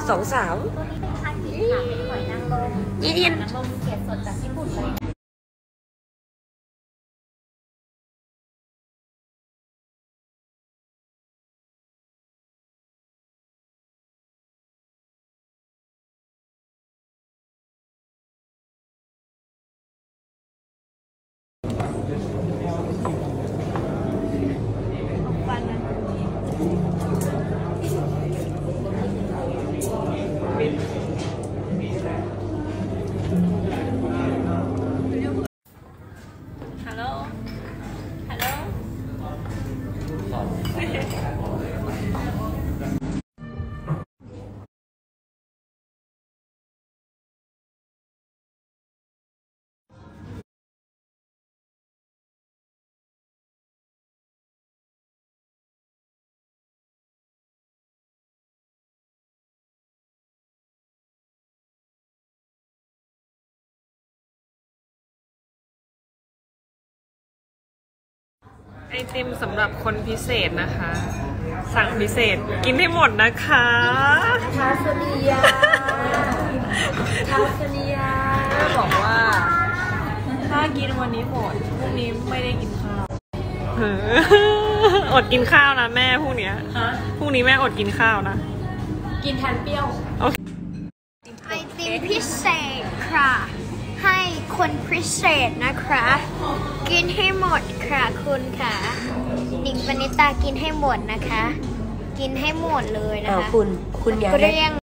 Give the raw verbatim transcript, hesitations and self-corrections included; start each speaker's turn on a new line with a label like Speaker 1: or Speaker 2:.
Speaker 1: สองสาวอีเดียนไอติมสำหรับคนพิเศษนะคะ สั่งพิเศษกินให้หมดนะคะทาสนียาทาสนียาบอกว่าถ้ากินวันนี้หมดพรุ่งนี้ไม่ได้กินข้าวอดกินข้าวนะแม่พรุ่งนี้พรุ่งนี้แม่อดกินข้าวนะกินแทนเปรี้ยว
Speaker 2: ไอติมพิเศษค่ะให้คนพิเศษนะคะกินให้หมดค่ะคุณค่ะหนิงปณิตากินให้หมดนะคะกินให้หมดเลยนะคะ
Speaker 1: คุณคุณอยาก